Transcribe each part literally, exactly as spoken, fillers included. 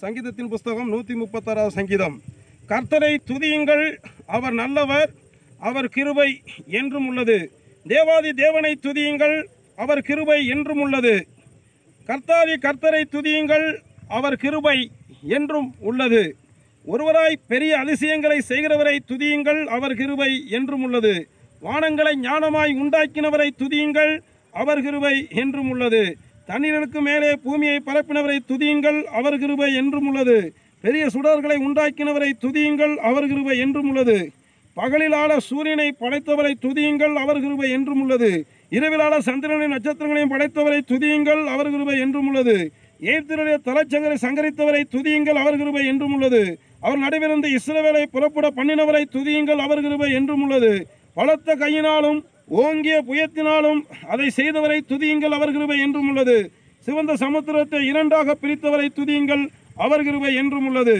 சங்கீதத்தின் புஸ்தகம் நூற்றி முப்பத்தாறாவது சங்கீதம். கர்த்தரை துதியுங்கள், அவர் நல்லவர், அவர் கிருபை என்றும் உள்ளது. தேவாதி தேவனை துதியுங்கள், அவர் கிருபை என்றும் உள்ளது. கர்த்தாதி கர்த்தரை துதியுங்கள், அவர் கிருபை என்றும் உள்ளது. ஒருவராய் பெரிய அதிசயங்களை செய்கிறவரை துதியுங்கள், அவர் கிருபை என்றும் உள்ளது. வானங்களை ஞானமாய் உண்டாக்கினவரை துதியுங்கள், அவர் கிருபை என்றும் உள்ளது. தண்ணீருக்கு மேலே பூமியை பரப்பினவரை துதியுங்கள், அவர் கிருபை என்றும் உள்ளது. பெரிய சுடர்களை உண்டாக்கினவரை துதியுங்கள், அவர் கிருபை என்றும் உள்ளது. பகலிலான சூரியனை படைத்தவரை துதியுங்கள், அவர் கிருபை என்றும் உள்ளது. இரவிலான சந்திரனையும் நட்சத்திரங்களையும் படைத்தவரை துதியுங்கள், அவர் கிருபை என்றும் உள்ளது. எகிப்தினுடைய தலைச்சங்கரை சங்கரித்தவரை துதியுங்கள், அவர் கிருபை என்றும் உள்ளது. அவர் நடுவிலிருந்து இஸ்ரவேலை புறப்பட பண்ணினவரை துதியுங்கள், அவர் கிருபை என்றும் உள்ளது. பலத்த கையினாலும் ஓங்கிய புயத்தினாலும் அதை செய்தவரை துதியுங்கள், அவர் கிருபை என்றும் உள்ளது. சிவந்த சமுத்திரத்தை இரண்டாக பிரித்தவரை துதியுங்கள், அவர் கிருபை என்றும் உள்ளது.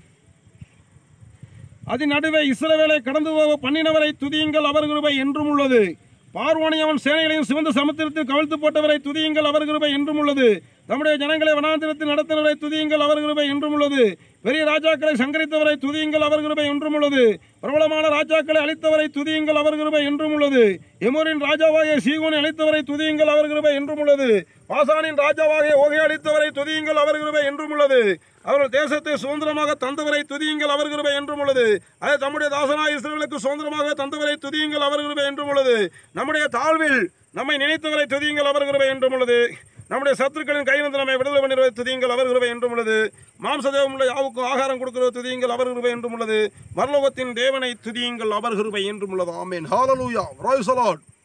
அதன் நடுவே இஸ்ரவேலை கடந்து போக பண்ணினவரை துதியுங்கள், அவர் கிருபை என்றும் உள்ளது. பார்வோனை அவன் சேனைகளையும் சிவந்த சமுத்திரத்தில் கவிழ்த்து போட்டவரை துதியுங்கள், அவர் கிருபை என்றும் உள்ளது. தம்முடைய ஜனங்களை வனாந்திரத்தில் நடத்தினவரை துதியுங்கள், அவர் கிருபை என்றும் உள்ளது. பெரிய ராஜாக்களை சங்கரித்தவரை துதியுங்கள், அவர் கிருபை என்றும் உள்ளது. பிரபலமான ராஜாக்களை அழித்தவரை துதியுங்கள், அவர் கிருபை என்றும் உள்ளது. எமோரின் ராஜாவாகிய சீகோனை அழித்தவரை துதியுங்கள், அவர் கிருபை என்றும் உள்ளது. பாசானின் ராஜாவாகிய ஓகை அழித்தவரை துதியுங்கள், அவர் கிருபை என்றும் உள்ளது. அவர்கள் தேசத்தை சுதந்திரமாக தந்தவரை துதியுங்கள், அவர் கிருபை என்றும் உள்ளது. அதை தம்முடைய தாசனாய் இஸ்ரவேலுக்கு சுதந்திரமாக தந்தவரை துதியுங்கள், அவர் கிருபை என்றும் உள்ளது. நம்முடைய தாழ்வில் நம்மை நினைத்தவரை துதியுங்கள், அவர் கிருபை என்றும் உள்ளது. நம்முடைய சத்துருக்களின் கையிலிருந்து நம்மை விடுதலை பண்ணுவதை துதியுங்கள், அவர் கிருபை என்றும் உள்ளது. மாம்சதேவமுள்ள யாவுக்கும் ஆகாரம் கொடுக்கிறது துதியுங்கள், அவர் கிருபை என்றும் உள்ளது. பரலோகத்தின் தேவனை துதியுங்கள், அவர் கிருபை என்றும் உள்ளது. ஆமென். ஹல்லேலூயா. Praise the Lord.